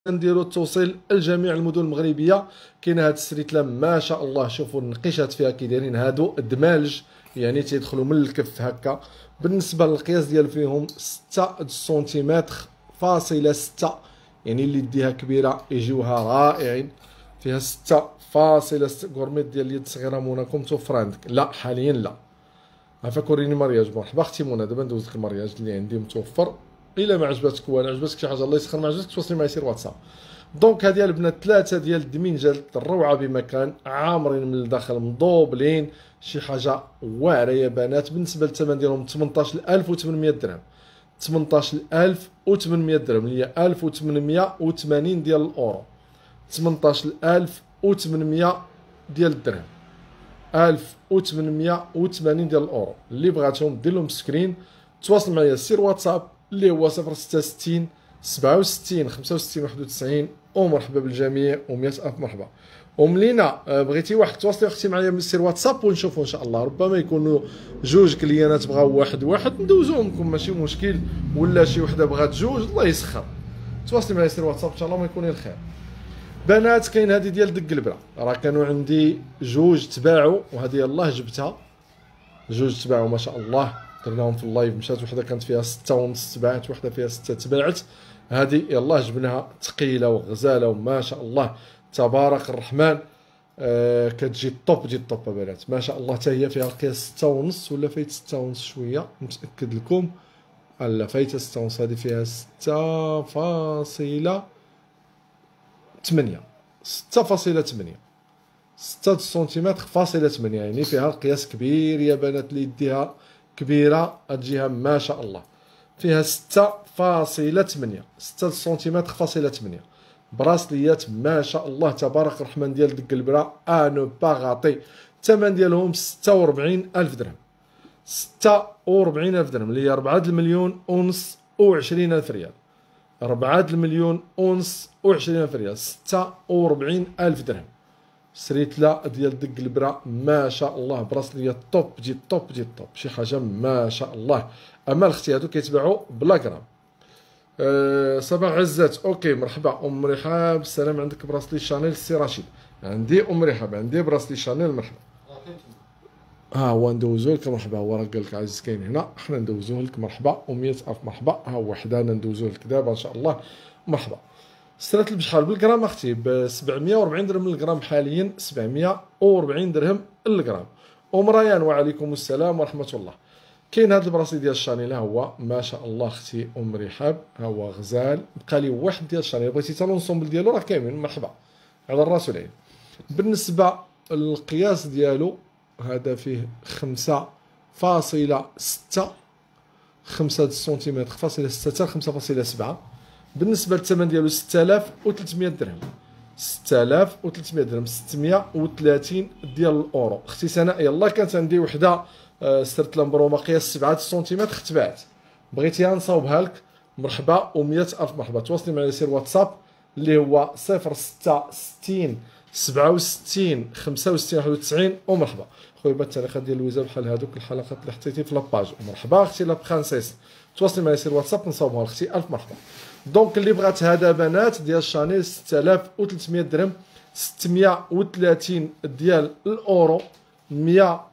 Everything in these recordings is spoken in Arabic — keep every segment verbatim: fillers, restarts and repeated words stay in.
نديروا التوصيل لجميع المدن المغربيه. كاينه هاد السريتله ما شاء الله، شوفوا النقيشات فيها كي دايرين، هادو الدمالج يعني تيدخلوا من الكف هكا. بالنسبه للقياس ديال فيهم ستة سنتيمتر فاصلة ستة، يعني اللي ديها كبيره يجيوها رائعين. فيها ستة فاصلة ستة. غورميت ديال اليد الصغيره منى متوفره عندك؟ لا حاليا لا. عافاك وريني مرياج. مرحبا اختي منى، دابا ندوز لك المرياج اللي عندي متوفر. الا ما عجبتك والو، عجبتك شي حاجه الله يسخر، ما عجبتك توصلي معايا سير واتساب. دونك هادي البنات ثلاثه ديال الدمينجال الروعه بمكان، عامرين من الداخل مضوبلين، شي حاجه واعره يا بنات. بالنسبه للثمن ديالهم ثمنطاش ألف وثمنمية درهم، ثمنطاش ألف وثمنمية درهم اللي هي ألف وثمنمية وثمانين ديال الاورو. ثمنطاش ألف وثمنمية ديال الدرهم، ألف وثمنمية وثمانين ديال الاورو. اللي بغاتهم دير لهم سكرين، تواصل معايا سير واتساب اللي هو صفر ستة ستين سبعة وستين خمسة وستين واحد وتسعين. ومرحبا بالجميع ومية الف مرحبا. وملينا بغيتي واحد تواصلي اختي معايا سير واتساب ونشوفوا ان شاء الله. ربما يكونوا جوج كليانات بغاو واحد واحد ندوزوهم لكم ماشي مشكل، ولا شي وحده بغات جوج الله يسخر. تواصلي معايا سير واتساب ان شاء الله ما يكون الخير. بنات كاين هذه ديال دق البرا، راه كانوا عندي جوج تباعوا وهذه يلاه جبتها. جوج تباعوا ما شاء الله، درناهم في اللايف. مشات وحده كانت فيها ستة ونص تباعت، وحده فيها ستة تباعت. هذه يلاه جبناها ثقيله وغزاله وما شاء الله تبارك الرحمن. آه كتجي طوب ديال الطوب بنات ما شاء الله. حتى هي فيها القياس ستة ونص ولا فايت ستة ونص شويه، متاكد لكم. لا فايته ستة ونص. هذه فيها ستة فاصلة ثمانية، ستة فاصلة ثمانية، ستة سنتيمتر فاصلة ثمانية، يعني فيها القياس كبير يا بنات. اللي يديها كبيره تجيها ما شاء الله. فيها ستة فاصلة ثمانية، ستة سنتيمتر فاصلة ثمانية. براسليات ما شاء الله تبارك الرحمن ديال دق البرا انو با غاطي. الثمن ديالهم ستة وأربعين ألف درهم، ستة وأربعين ألف درهم اللي هي أربعة المليون ونص وعشرين ألف ريال. أربعة المليون ونص وعشرين ألف ريال، ستة وأربعين ألف درهم. سريتلا ديال دق البرا ما شاء الله، براسليه طوب ديال طوب ديال طوب، شي حاجه ما شاء الله. اما الاختي هادو كيتباعوا بلا غرام. أه صباح عزات اوكي مرحبا. ام رحاب السلام، عندك براسلي شانيل سي رشيد؟ عندي ام رحاب، عندي براسلي شانيل مرحبا. ها هو ندوزو لك مرحبا. هو راه قال لك عزيز كاين هنا، حنا ندوزوه لك مرحبا ومية الف مرحبا. ها هو حدانا ندوزوه لك دابا ان شاء الله مرحبا. سترات بشحال بالغرام اختي؟ ب سبعمية وأربعين درهم للغرام حاليا، سبعمية وأربعين درهم للغرام. ام ريان وعليكم السلام ورحمه الله. كاين هذا البراسي ديال الشانيل، ها هو ما شاء الله اختي ام رحاب. ها هو غزال، بقى لي واحد ديال الشانيل بغيتي حتى لونسومبل ديالو راه كاينين مرحبا على الراس والعين. بالنسبه للقياس ديالو هذا فيه خمسة فاصلة ستة، خمسة سنتيمتر فاصلة ستة حتى خمسة فاصلة سبعة. بالنسبه للثمن ديالو ستة آلاف وثلاثمية درهم، ستة آلاف وثلاثمية درهم، ستمية وثلاثين ديال الاورو. اختي سناء يلاه كانت عندي وحده سرت لمبرومه قياس سبعة سنتيمتر تباعت، بغيتيها نصاوبها لك مرحبا ومية الف مرحبا. تواصلي معايا سير واتساب اللي هو صفر ستة ستين سبعة وستين خمسة وستين واحد وتسعين ومرحبا. خويا بات التاريخات ديال لويزا بحال هذوك الحلقات اللي حطيتي في لاباج. ومرحبا اختي لا برانسيس. تواصلي معايا سير واتساب نصاوبها اختي الف مرحبا. دونك اللي بغات هذا بنات ديال شانيل ستة آلاف وثلاثمية درهم، ستمية وثلاثين ديال الاورو، مية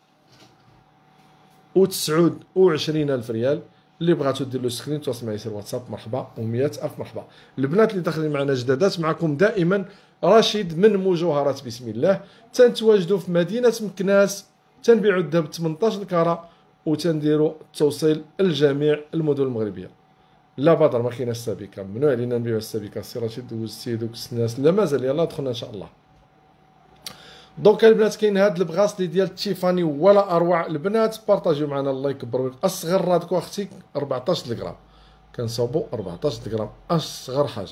وتسعة وعشرين ألف ريال. اللي بغاتو دير له سكرين تواصل معايا سير واتساب مرحبا ومية الف مرحبا. البنات اللي داخلين معنا جدادات، معكم دائما رشيد من مجوهرات بسم الله. تنتواجدوا في مدينه مكناس، تنبيعوا الذهب ثمنطاش الكاره وتنديروا التوصيل لجميع المدن المغربيه. لا بدر ما كايناش السبيكه، ممنوع علينا نبيعوا السبيكه. سي رشيد دوزتي دوك الناس لا مازال يلاه دخلنا ان شاء الله. دونك البنات كاين هاد البغاسلي ديال تيفاني ولا اروع. البنات بارطاجيو معنا الله يكبر. اصغر هذاك اختي أربعطاش غرام، كنصاوبوا أربعطاش غرام اصغر حاجه.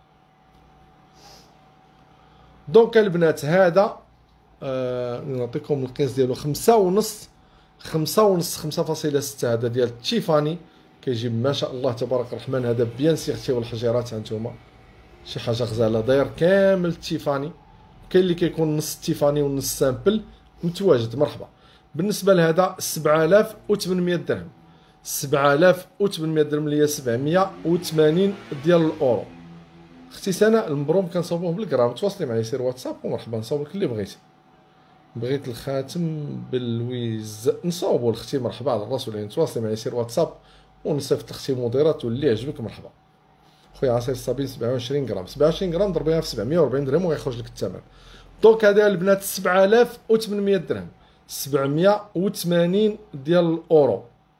دونك البنات هذا آه نعطيكم القياس ديالو خمسة ونص، خمسة ونص خمسة فاصلة ستة. هذا ديال التيفاني كيجي ما شاء الله تبارك الرحمن. هذا بيان سيغتي والحجيرات هانتوما شي حاجه غزاله، داير كامل التيفاني. كاين اللي كيكون نص تيفاني ونص سامبل متواجد مرحبا. بالنسبه لهذا سبعة آلاف وثمنمية درهم، سبعة آلاف وثمنمية درهم اللي هي سبعمية وثمانين ديال الاورو. اختي سناء المبروم كنصاوبوه بالغرام، تواصلي معايا سير واتساب ومرحبا نصاوبك اللي بغيتي. بغيت الخاتم بالويز نصاوبو لاختي مرحبا على الراس والعين، تواصلي معايا سير واتساب ونصيفط لاختي مديرات واللي يعجبك مرحبا. خويا عصير الصابين سبعة وعشرين غرام، سبعة وعشرين غرام ضربيها في سبعمية وأربعين درهم وغيخرج لك الثمن. دونك هذا البنات سبعة آلاف وثمنمية درهم، سبعمية وثمانين ديال الاورو،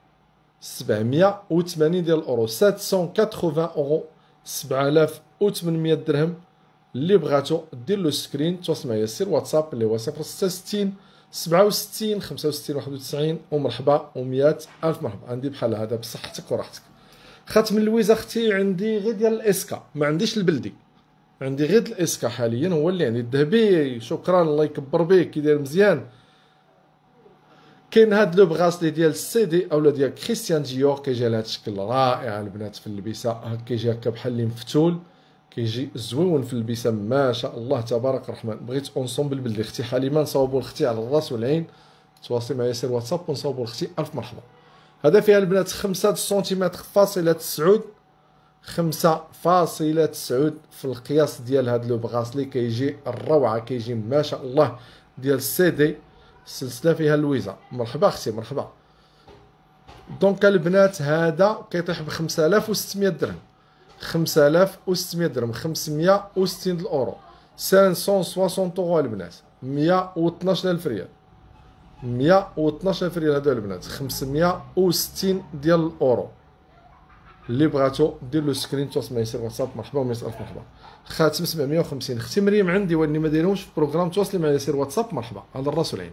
سبعمية وثمانين ديال الاورو، سبعمية وثمانين اورو، سبعة آلاف وثمنمية درهم. اللي بغاتو دير له سكرين تواصل معايا سير واتساب اللي هو صفر ستة وستين سبعة وستين خمسة وستين واحد وتسعين ومرحبا ومية الف مرحبا. عندي بحال هذا بصحتك وراحتك. خاتم اللويزه اختي عندي غير ديال الاسكا، ما عنديش البلدي، عندي غير الاسكا حاليا هو اللي عندي. الذهبي شكرا الله يكبر بك كي داير مزيان. كاين هاد لو بغاسلي ديال السي دي اولا ديال كريستيان ديور كيجي على هاد الشكل رائع البنات في اللبسه، هكا كيجي هكا بحال اللي مفتول، كيجي زويون في اللبسه ما شاء الله تبارك الرحمن. بغيت اونسومبل بلدي اختي حليمه نصاوبو لاختي على الراس والعين، تواصلي معايا سير واتساب ونصاوبو لاختي الف مرحبا. هذا فيها البنات خمسة سنتيمتر فاصلة تسعود، خمسة فاصلة تسعود في القياس ديال هاد لو بغاسلي، كيجي الروعه، كيجي ما شاء الله ديال السي دي، السلسله فيها اللويزه. مرحبا اختي مرحبا. دونك البنات هذا كيطيح ب خمسة آلاف وستمية درهم، خمسة آلاف وستمية درهم، خمسمية وستين اورو، خمسمية وستين اورو البنات، مية واثناش ألف ريال، مية واثناش ألف ريال هادو البنات، خمسمية وستين ديال الاورو. اللي بغاتو دير له سكرين تواصل معايا سير واتساب مرحبا ومية الف مرحبا. خاتم سبعمية وخمسين اختي مريم عندي واني ما دايرهمش في البروغرام، تواصلي معايا سير واتساب مرحبا على الراس والعين.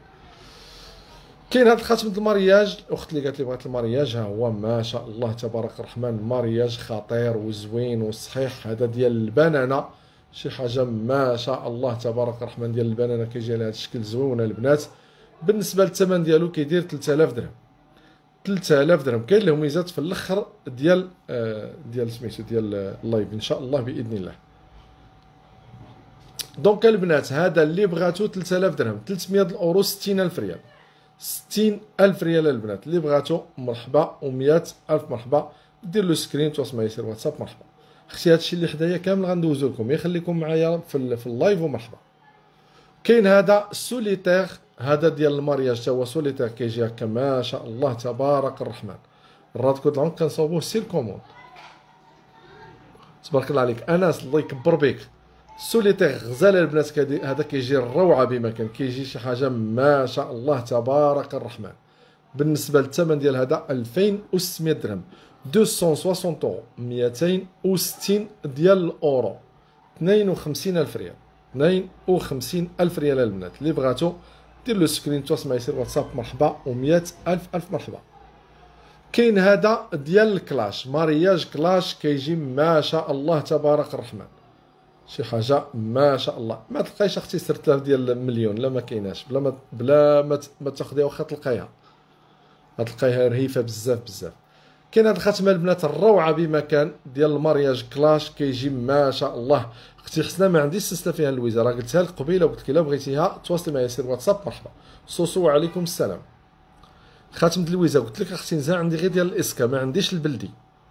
كاين هاد الخاتم د المارياج، الاخت اللي قالت لي بغات المارياج ها هو ما شاء الله تبارك الرحمن، مارياج خطير وزوين وصحيح. هذا ديال البنانه شي حاجه ما شاء الله تبارك الرحمن، ديال البنانه كيجي على هذا الشكل زوين البنات. بالنسبه للثمن ديالو كيدير ثلاثة آلاف درهم، ثلاثة آلاف درهم. كاين له ميزات في الاخر ديال آه ديال سميتو ديال اللايف ان شاء الله باذن الله. دونك البنات هذا اللي بغاتو ثلاثة آلاف درهم، ثلاثمية الاورو، ستين ألف ريال، ستين ألف ريال البنات. اللي بغاتو مرحبا ومية ألف مرحبا. دير له سكرين تواصل معايا سير واتساب مرحبا. اختي هادشي اللي حدايا كامل غندوزو لكم، يخليكم معايا في, في اللايف ومرحبا. كاين هذا سوليتير، هذا ديال المارياج تا هو سوليتير، كيجي هكا ما شاء الله تبارك الرحمن. الراد كود العنق كنصاوبوه سير كوموند. تبارك الله عليك انس الله يكبر بك. سوليتير غزاله البنات، هذا كيجي الروعه بما كان، كيجي شي حاجه ما شاء الله تبارك الرحمن. بالنسبه للثمن ديال هذا ألفين وستمية درهم، مئتين وستين اورو، مئتين وستين ديال الاورو، اثنين وخمسين ألف ريال، اثنين وخمسين ألف ريال البنات. اللي بغاتو دير له سكرين تواصل معايا سير واتساب مرحبا ومية ألف ألف مرحبا. كاين هذا ديال الكلاش، مارياج كلاش، كيجي ما شاء الله تبارك الرحمن، شي حاجه ما شاء الله. ما تلقايش اختي ستة آلاف ديال المليون، لا ما كايناش، بلا ما بلا ما, ما تاخديها واخا تلقايها، غتلقايها رهيفه بزاف بزاف. كاين هاد الخاتمه البنات الروعه بما كان ديال المارياج كلاش، كيجي ما شاء الله. اختي حسنه ما عنديش سلسله فيها اللويزه، راه قلتها لك قبيله وقلت لك الا بغيتيها تواصلي معايا سير واتساب مرحبا. صوصو وعليكم السلام. خاتم د اللويزه قلت لك اختي نزال عندي غير ديال الاسكا، ما عنديش البلدي.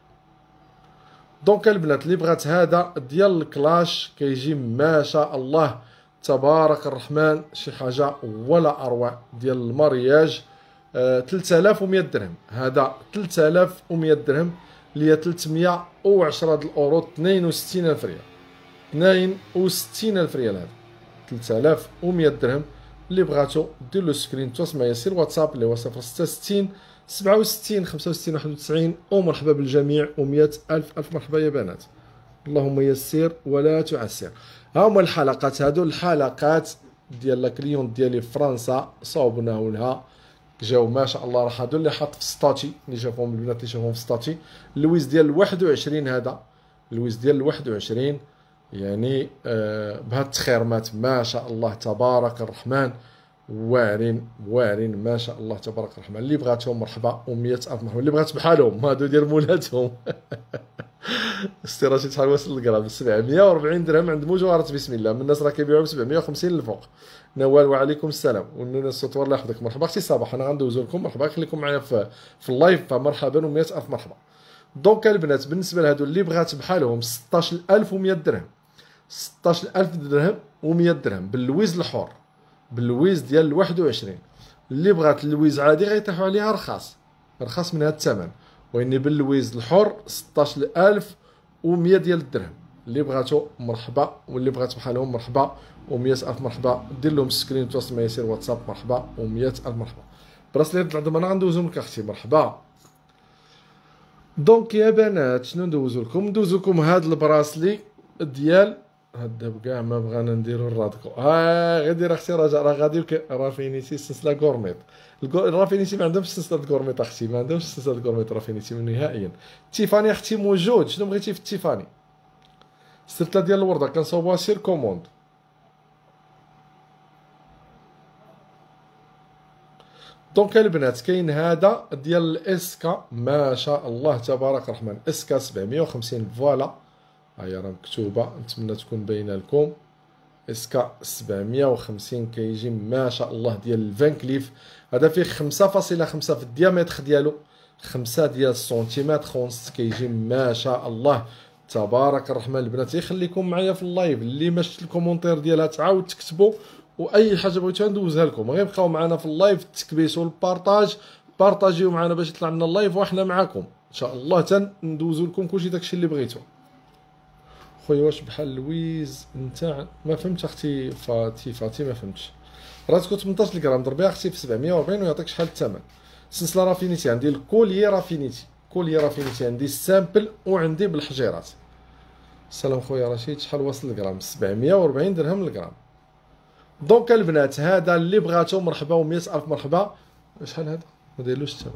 دونك البنات اللي بغات هذا ديال الكلاش كيجي ما شاء الله تبارك الرحمن، شي حاجه ولا اروع ديال المارياج. آه ثلاثة آلاف ومية درهم، هذا ثلاثة آلاف ومية درهم اللي هي ثلاثمية وعشرة د الاورو، اثنين وستين ألف ريال، اثنين وستين ألف ريال. هذا ثلاثة آلاف ومية درهم. اللي بغاتو دير له سكرين تواصل معايا سير واتساب اللي هو صفر ستة وستين سبعة وستين خمسة وستين واحد وتسعين. ومرحبا بالجميع ومية ألف ألف مرحبا يا بنات. اللهم يسر ولا تعسر. ها هما الحلقات، هادو الحلقات ديال لا كليون ديالي في فرنسا صاوبناو لها، جاو ما شاء الله. راه هادو اللي حاط في ستاتي، اللي شافوهم البنات اللي شافوهم في ستاتي. اللويز ديال واحد وعشرين، هذا اللويز ديال واحد وعشرين يعني آه بهاد التخيرمات ما شاء الله تبارك الرحمن، واعرين واعرين ما شاء الله تبارك الرحمن. اللي بغاتهم مرحبا ومية ألف مرحبا. اللي بغات بحالهم هادو ديال مولاتهم استراتي شحال واصل الكرام، سبعمية وأربعين درهم عند مجوهرة بسم الله. من الناس راه كيبيعوا ب سبعمية وخمسين للفوق. نوال وعليكم السلام ونون السطور الله يحفظك. مرحبا اختي صباح، انا غندوزو لكم مرحبا، خليكم معايا في في اللايف، فمرحبا ومية ألف مرحبا. دونك البنات بالنسبه لهادو اللي بغات بحالهم ستطاش ألف ومية درهم، ستطاش ألف درهم و100 درهم باللويز الحر، باللويز ديال واحد وعشرين. اللي بغات اللويز عادي غيطيحوا عليها رخاص، رخاص من هذا الثمن، واني باللويز الحر ستطاش ألف ومية ديال الدرهم. اللي بغاتو مرحبا، واللي بغات بحالهم مرحبا، ومية ألف مرحبا. دير لهم سكرين تواصل معايا سير واتساب مرحبا، ومية ألف مرحبا. براسليت العظم انا غندوزو لك اختي مرحبا. دونك يا بنات شنو ندوزو لكم؟ ندوزو لكم هاد البراسلي ديال هاد كاع ما بغانا نديرو الرادكو. ها غير دير اختي رجاء، راه غادي رافينيتي سلسله غورميط. رافينيتي ما عندهمش سلسله غورميط اختي، ما عندهمش سلسله غورميط رافينيتي نهائيا. تيفاني اختي موجود، شنو بغيتي في التيفاني؟ السلسله ديال الورده كنصاوبوها سير كوموند. دونك البنات كاين هذا ديال الاسكا، ما شاء الله تبارك الرحمن، اسكا سبعمية وخمسين فوالا، هيا راه مكتوبه، نتمنى تكون باينه لكم. اسكا سبعمية وخمسين كيجي ما شاء الله ديال الفان كليف. هذا فيه خمسة فاصلة خمسة في الديامتر ديالو، خمسة ديال السنتيمتر خونس، كيجي ما شاء الله تبارك الرحمن. البنات يخليكم معايا في اللايف، اللي ما شفت الكومونتير ديالها تعاود تكتبوا، واي حاجه بغيتوها ندوزها لكم. غير بقاو معنا في اللايف، تكبيسوا البارطاج، بارطاجيو معنا باش يطلع لنا اللايف وحنا معاكم ان شاء الله، تندوزو لكم كلشي داكشي اللي بغيتو. خويا واش بحال لويز نتاع ما فهمتش اختي فاتي فاتي ما فهمتش. راه تكون ثمنطاش غرام ضربيها اختي في سبعمية وأربعين ويعطيك شحال الثمن. سلسله رافينيتي عندي الكوليي رافينيتي، كوليي رافينيتي عندي السامبل وعندي بالحجيرات. السلام خويا رشيد، شحال واصل الغرام؟ سبعمية وأربعين درهم الغرام. دونك البنات هذا اللي بغاتو مرحبا، ومية ألف مرحبا. شحال هذا؟ ما دايرلوش الثمن،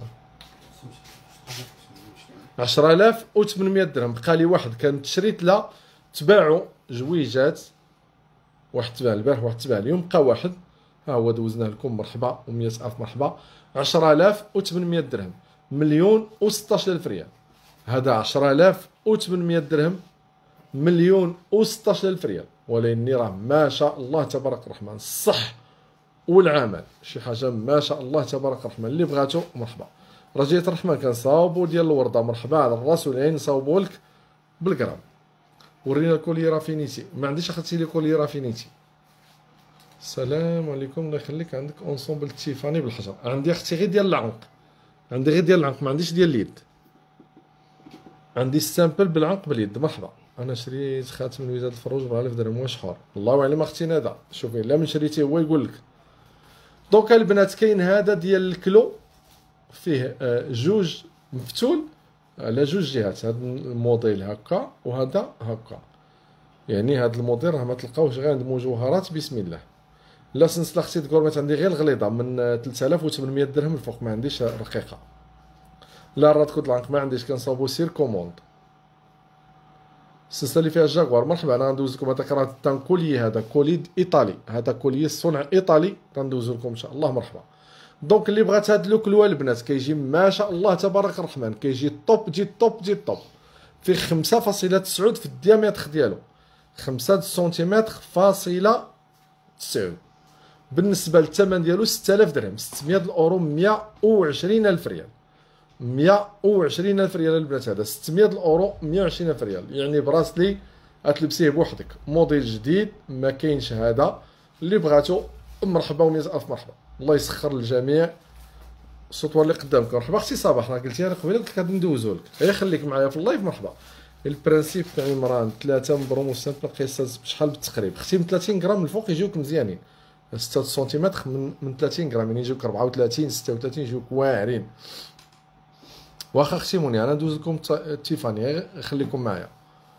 عشرة آلاف وثمنمية درهم. بقى لي واحد كانت شريت لا تباعوا جويجات، واحد تباع البارح واحد تباع اليوم، بقى واحد ها هو دوزناه لكم مرحبا، ومية ألف مرحبا. عشرة آلاف وثمنمية درهم، مليون وستطاش ألف ريال. هذا عشرة آلاف وثمنمية درهم، مليون وستطاش ألف ريال. ولكني راه ما شاء الله تبارك الرحمن الصح والعمل، شي حاجه ما شاء الله تبارك الرحمن. اللي بغاتو مرحبا. رجية الرحمن كنصاوبو ديال الورده مرحبا، على الراس والعين نصاوبو لك بالغرام. ورينا الكولي رافينيتي، ما عنديش اختي لي كولي رافينيتي. السلام عليكم، الله يخليك. عندك اونسومبل تيفاني بالحجر؟ عندي اختي غير ديال العنق، عندي غير ديال العنق، ما عنديش ديال اليد. عندي السامبل بالعنق باليد. مرحبا. انا شريت خاتم من وزاره الفروج ب ألف درهم، واش حار؟ الله اعلم اختي ندى، شوفي لا من شريتيه هو يقول لك. دونك البنات كاين هذا ديال الكلو، فيه جوج مفتول على جوج جهات، هذا الموديل هكا وهذا هكا، يعني هذا الموديل راه ما تلقاوش غير عند مجوهرات بسم الله. لا سلسله اختي غورميت عندي غير الغليظه من ثلاثة آلاف وثمنمية درهم الفوق، ما عنديش رقيقه. لا الراد كود العنق ما عنديش، كنصاوبو سير كوموند. السلسله اللي فيها الجاكوار مرحبا. انا غندوز لكم هذاك راه تان كولي، هذا كولي ايطالي، هذا كولي صنع ايطالي، غندوز لكم ان شاء الله مرحبا. دونك اللي بغات هاد لوك لوا البنات كيجي ما شاء الله تبارك الرحمن، كيجي طوب جي طوب جي طوب، فيه خمسة فاصلة تسعة في الديامتر ديالو، خمسة سنتيمتر فاصلة تسعة. بالنسبه للثمن ديالو ستة آلاف درهم، ستمية الاورو، مية وعشرين ألف ريال، مية وعشرين ألف ريال البنات. هذا ستمية الاورو، مية وعشرين ألف ريال، يعني براسلي غتلبسيه بوحدك، موديل جديد ما كاينش. هذا اللي بغاتو مرحبا، ومية ألف مرحبا. الله يسخر للجميع. السطوه اللي قدامك مرحبا اختي صباح، راه قلتي انا قبيله قلت لك غادي ندوزو لك، غير خليك معايا في اللايف مرحبا. البرانسيب تاع عمران ثلاثة من برومو سامبل قياس بشحال بالتقريب؟ اختي من ثلاثين غرام الفوق يجيوك مزيانين، ستة سنتيمتر من من ثلاثين غرام يعني يجيوك أربعة وثلاثين ستة وثلاثين يجيوك واعرين. واخا اختي موني انا ندوز لكم تيفاني، خليكم معايا.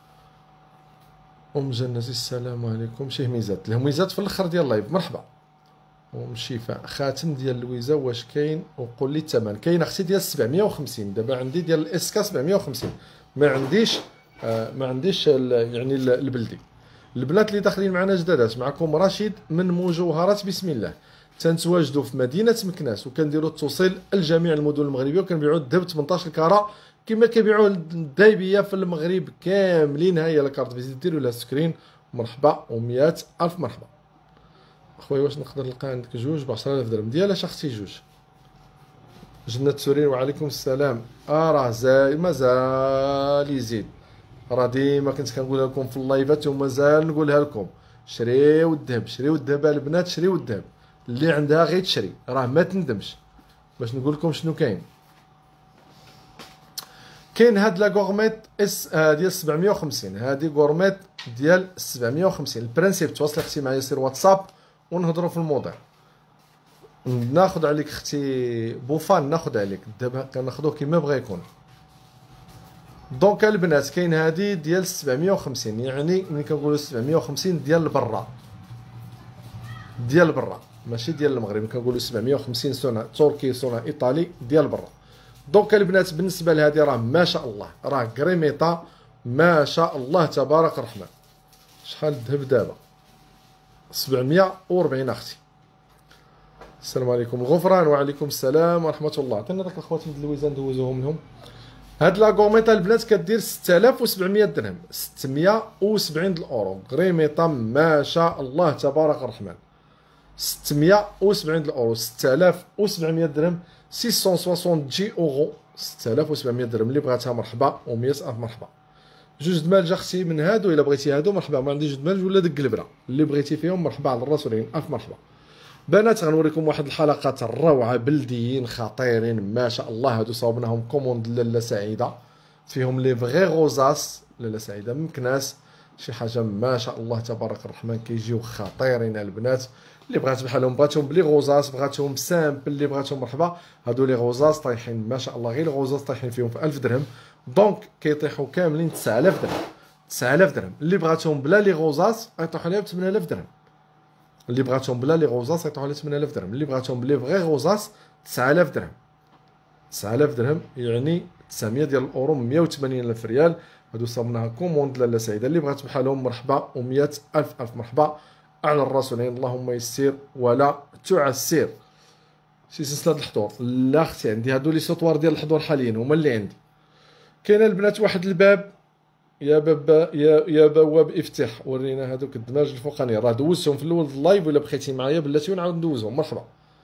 ام جنتي السلام عليكم. شي هميزات، الهميزات في الاخر ديال اللايف مرحبا. ام شفاء خاتم ديال لويزا واش كاين؟ وقول لي الثمن. كاين اختي ديال سبعمية وخمسين، دابا عندي ديال الاسكا سبعمية وخمسين، ما عنديش آه ما عنديش يعني البلدي. البنات اللي داخلين معنا جدادات، معكم رشيد من مجوهرات بسم الله، تنتواجدوا في مدينه مكناس، وكنديروا التوصيل لجميع المدن المغربيه، وكنبيعوا الذهب ثمنطاش كاره كما كيبيعوه الدايبيه في المغرب كاملين. ها هي لاكارت فيزيت، ديروا لها سكرين مرحبا، ومية ألف مرحبا. خويا واش نقدر نلقى عندك جوج ب عشرة آلاف درهم؟ ديال اش اختي جوج؟ جنة سورين وعليكم السلام. اه راه زاي مازال يزيد، راه ديما كنت كنقولها لكم في اللايفات ومازال نقولها لكم، شريو الذهب، شريو الذهب البنات، شريو الذهب، اللي عندها غير تشري، راه ما تندمش. باش نقول لكم شنو كاين، كاين هاد لا غورميت اس آه ديال سبعمية وخمسين، هادي غورميت ديال سبعمية وخمسين. البرانسيب تواصل اختي معايا، سير واتساب ونهضروا في الموضوع. ناخذ عليك اختي بوفان، ناخذ عليك الذهب كناخذوه كيما بغا يكون. دونك البنات كاين هادي ديال سبعمية وخمسين، يعني ملي كنقولوا سبعمية وخمسين ديال برا، ديال برا ماشي ديال المغرب، كنقولوا سبعمية وخمسين صنع تركي صنع ايطالي ديال برا. دونك البنات بالنسبه لهذه راه ما شاء الله، راه كريميطا ما شاء الله تبارك الرحمن. شحال الذهب دابا؟ سبعمية وأربعين اختي. السلام عليكم الغفران وعليكم السلام ورحمه الله. عطينا داك الخوات من اللويزه ندوزوهم لهم. هاد لا غوميطا البنات كدير ستة آلاف وسبعمية درهم، ستمية وسبعين د الاورو. غريميطا ما شاء الله تبارك الرحمن، ستمية وسبعين د الاورو، ستة آلاف وسبعمية درهم، ستمية وستين جي اورو، ستة آلاف وسبعمية درهم. اللي بغاتها مرحبا، ومية الف مرحبا. جوج دمالج اختي من هادو، الا بغيتي هادو مرحبا، ما عندي جوج دمالج ولا ديك القلبره اللي بغيتي فيهم مرحبا على الراس والعين، الف مرحبا. بنات غنوريكم واحد الحلقات الروعه، بلديين خطيرين ما شاء الله. هادو صاوبناهم كوموند لاله سعيده، فيهم لي فغي غوزاس. لاله سعيده من مكناس، شي حاجه ما شاء الله تبارك الرحمن، كيجيو خطيرين البنات. اللي بغات بحالهم، بغاتهم بلي غوزاس، بغاتهم سامبل، اللي بغاتهم مرحبا. هادو لي غوزاس طايحين ما شاء الله، غير الغوزاس طايحين فيهم في ألف درهم، دونك كيطيحوا كاملين تسعة آلاف درهم. تسعة آلاف درهم. اللي بغاتهم بلا لي غوزاس غيطيحوا عليها ب ثمانية آلاف درهم. اللي بغاتهم بلا لي غوزاس غيطيحوا عليها ثمانية آلاف درهم. اللي بغاتهم بلي فغي غوزاس تسعة آلاف درهم. تسعة آلاف درهم يعني تسعمية ديال الاورو، مية وثمانين ألف ريال. هادو صابناها كوموند لاله سعيده. اللي بغات بحالهم مرحبا، ومية ألف ألف مرحبا على الراس والعين. اللهم يسير ولا تعسير. شي سلسله الحضور لا اختي عندي، هادو لي سوطوار ديال الحضور حاليا هما اللي عندي. كاين البنات واحد الباب، يا باب يا يا بواب افتح. ورينا هادوك الدماج الفوقاني، راه دوزتهم في الاول اللايف، ولا بقيتي معايا بلاتي ونعاود ندوزهم. مرحبا.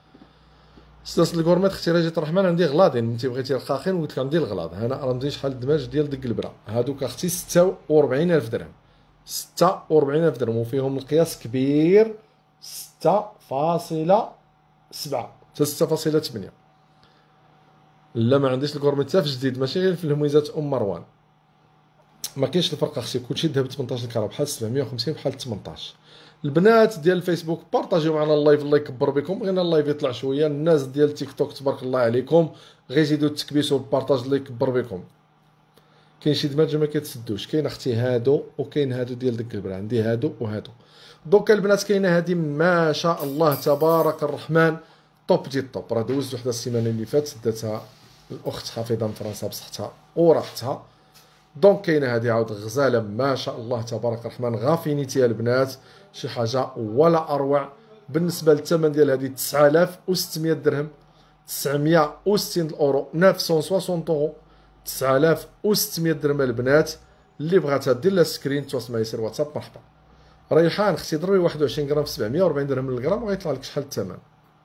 سلسله الكورميت اختي راه جات الرحمن، عندي غلاضين، انت بغيتي رقاقين وقلت لك عندي الغلاض. هنا راه مزيان شحال الدماج ديال ديك البرا. هادوك اختي ستة وأربعين ألف درهم، ستة وأربعين ألف درهم، وفيهم القياس كبير، ستة فاصلة سبعة حتى ستة فاصلة ثمانية. لا ما عنديش الكورميت حتى في جديد، ماشي غير في الهميزات ام مروان. ما كاينش الفرق اختي، كلشي ذهب ثمنطاش الكره، بحال سبعمية وخمسين بحال ثمنطاش. البنات ديال الفيسبوك بارطاجيو معنا اللايف، الله يكبر بكم. بغينا اللايف يطلع شويه. الناس ديال التيك توك تبارك الله عليكم، غير يزيدوا التكبيس والبارطاج، الله يكبر بكم. كاين شي دماج ما كيتسدوش. كاين اختي هادو، وكاين هادو ديال ديك البرا، عندي هادو وهادو. دوك البنات كاينه هادي ما شاء الله تبارك الرحمن، طوب ديال الطوب. راه دوزت وحده السيمانه اللي فاتت، داتها الاخت حفيظه من فرنسا بصحتها وراحتها. دونك كاينه هادي عاود غزاله ما شاء الله تبارك الرحمن، غافينيتي البنات، شي حاجه ولا اروع. بالنسبه للثمن ديال هذه تسعة آلاف وستمية درهم، تسعمية وستين اورو، تسعمية وستين اورو، تسعة آلاف وستمية درهم البنات. اللي بغاتها دير لها سكرين تواصل معايا، سير واتساب. مرحبا. ريحان اختي ضربي واحد وعشرين غرام في سبعمية وأربعين درهم للغرام، وغيطلع لك شحال الثمن.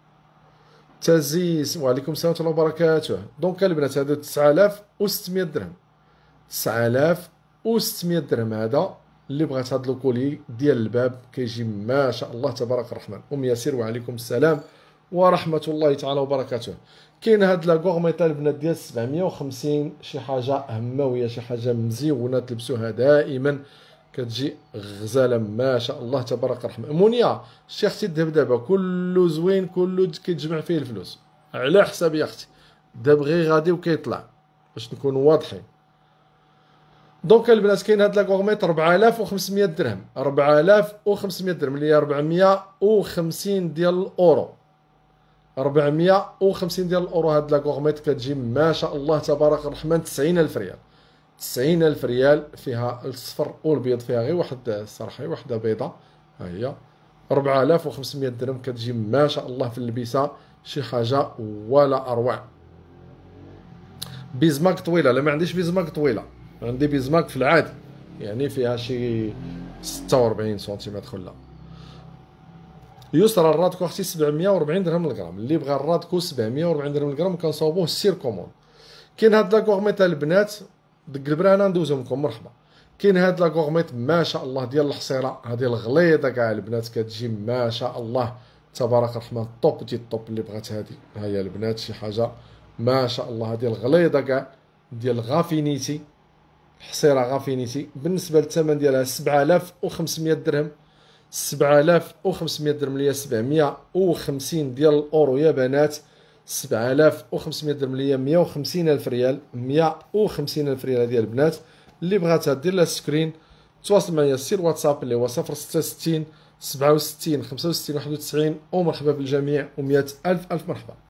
تزيز وعليكم السلام ورحمه الله وبركاته. دونك البنات هادو تسعة آلاف وستمية درهم، تسعة آلاف وستمية درهم. هذا اللي بغات هاد الكولي ديال الباب كيجي ما شاء الله تبارك الرحمن. ام ياسر وعليكم السلام ورحمه الله تعالى وبركاته. كاين هاد لا غورميطا البنات ديال سبعمية وخمسين، شي حاجه همويه، شي حاجه مزيونه تلبسوها دائما، كتجي غزاله ما شاء الله تبارك الرحمن. منيا شتي اختي الذهب دابا كله زوين، كله كيتجمع فيه الفلوس على حسابي اختي. دابا غير غادي وكيطلع باش نكونوا واضحين. دونك البنات كاين هاد لا غورميط أربعة آلاف وخمسمية درهم، أربعة آلاف وخمسمية درهم اللي هي أربعمية وخمسين ديال الاورو، أربعمية وخمسين ديال الاورو. هاد لا غورميط كتجي ما شاء الله تبارك الرحمن تسعين ألف ريال، تسعين ألف ريال. فيها الصفر والبيض، فيها غير واحد الصراحه وحده بيضه، ها هي أربعة آلاف وخمسمية درهم. كتجي ما شاء الله في اللبسه شي حاجه ولا اروع. بيزماك طويله، لا ما عنديش بيزماك طويله، عندي بيزماك في العادي، يعني فيها شي ستة وأربعين سنتيمتر ولا. يسرى الرادكو اختي سبعمية وربعين درهم للغرام. اللي بغى الرادكو سبعمية وربعين درهم للغرام كنصاوبوه سير كوموند. كاين هاد لاكوغميط البنات دق البرانه ندوزهم لكم مرحبا. كاين هاد لاكوغميط ما شاء الله ديال الحصيره، هادي الغليظه كاع البنات كتجي ما شاء الله تبارك الرحمن. طوب دي الطوب اللي بغات هادي ها هي البنات شي حاجه ما شاء الله. هادي الغليظه كاع ديال غافينيتي، الحصيره غافينيتي. بالنسبه للثمن ديالها سبعة آلاف وخمسمية درهم، سبعة آلاف وخمسمية درهم اللي هي سبعمية وخمسين ديال الاورو يا بنات. سبعة آلاف وخمسمية درهم اللي هي مية وخمسين ألف ريال، مية وخمسين ألف ريال هذه البنات. اللي بغاتها دير لها سكرين تواصل معايا سير واتساب اللي هو صفر ستة ستين سبعة وستين خمسة وستين واحد وتسعين. ومرحبا بالجميع ومئة ألف ألف مرحبا.